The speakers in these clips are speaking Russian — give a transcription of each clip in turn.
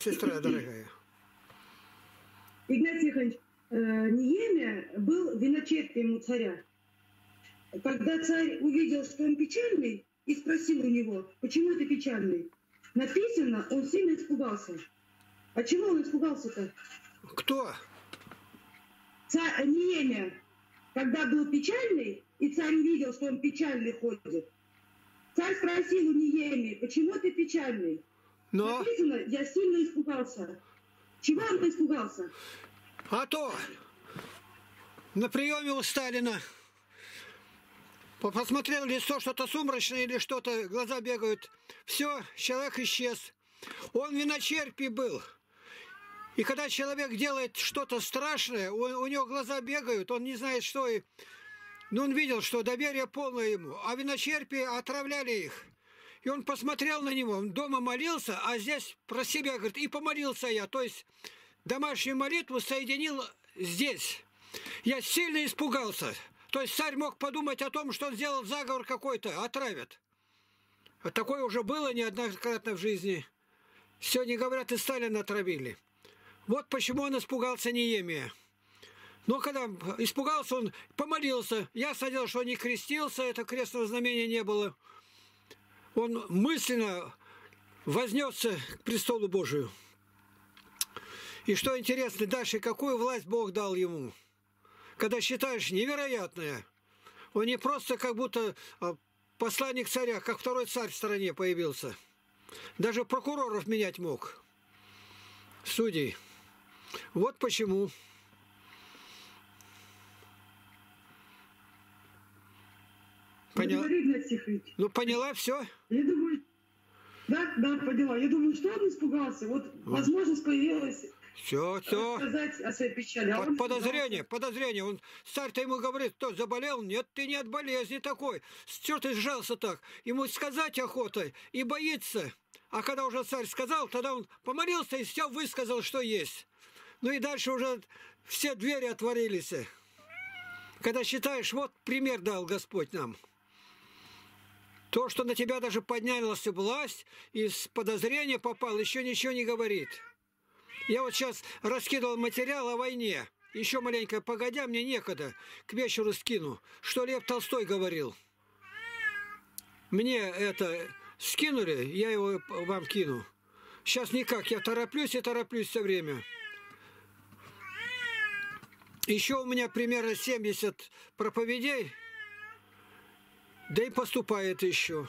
Сестра дорогая. Игнатий Тихонович, Неемия был виночерпием у царя. Когда царь увидел, что он печальный, и спросил у него, почему ты печальный, написано, он сильно испугался. А чего он испугался-то? Кто? Царь Неемия, когда был печальный, и царь увидел, что он печальный ходит, царь спросил у Неемии, почему ты печальный? Но? Написано, я сильно испугался. Чего он испугался? А то на приеме у Сталина посмотрел лицо, что-то сумрачное или что-то, глаза бегают. Все, человек исчез. Он виночерпий был. И когда человек делает что-то страшное, у него глаза бегают, он не знает, что. Но он видел, что доверие полное ему. А виночерпии отравляли их. И он посмотрел на него, он дома молился, а здесь про себя говорит, и помолился я. То есть домашнюю молитву соединил здесь. Я сильно испугался. То есть царь мог подумать о том, что он сделал заговор какой-то, отравят. А такое уже было неоднократно в жизни. Сегодня, говорят, и Сталина отравили. Вот почему он испугался Неемия. Но когда испугался, он помолился. Ясно дело, что он не крестился, это крестного знамения не было. Он мысленно вознесся к престолу Божию. И что интересно, дальше какую власть Бог дал ему? Когда считаешь невероятное, он не просто как будто посланник царя, как второй царь в стране появился. Даже прокуроров менять мог. Судей. Вот почему. Поняла? Ну, поняла все? Я думаю, да, поняла. Я думаю, что он испугался. Вот возможность появилась все. сказать о своей печали. Подозрение. Он, царь-то ему говорит, кто заболел? Нет, ты не от болезни такой. Что ты сжался так? Ему сказать охотой и боится. А когда уже царь сказал, тогда он помолился и все высказал, что есть. Ну и дальше уже все двери отворились. Когда считаешь, вот пример дал Господь нам. То, что на тебя даже поднялась власть, и с подозрения попал, еще ничего не говорит. Я вот сейчас раскидывал материал о войне. Еще маленько погодя, мне некогда. К вечеру скину. Что Лев Толстой говорил. Мне это скинули, я его вам кину. Сейчас никак, я тороплюсь все время. Еще у меня примерно 70 проповедей. Да и поступает еще.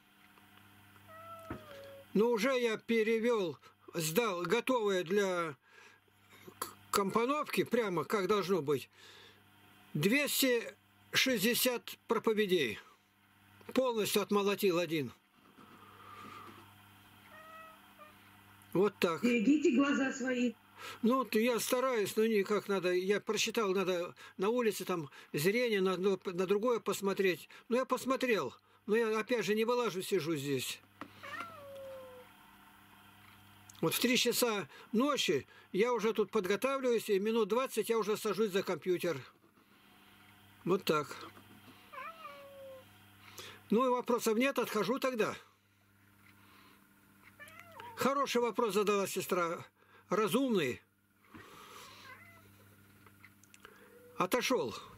Но уже я перевел, сдал готовое для компоновки, прямо как должно быть, 260 проповедей. Полностью отмолотил один. Вот так. Берегите глаза свои. Ну, я стараюсь, но никак надо. Я просчитал, надо на улице там зрение, на другое посмотреть. Ну, я посмотрел. Но я опять же не вылажу, сижу здесь. Вот в 3 часа ночи я уже тут подготавливаюсь, и минут 20 я уже сажусь за компьютер. Вот так. Ну, и вопросов нет, отхожу тогда. Хороший вопрос задала сестра. Разумный. Отошел.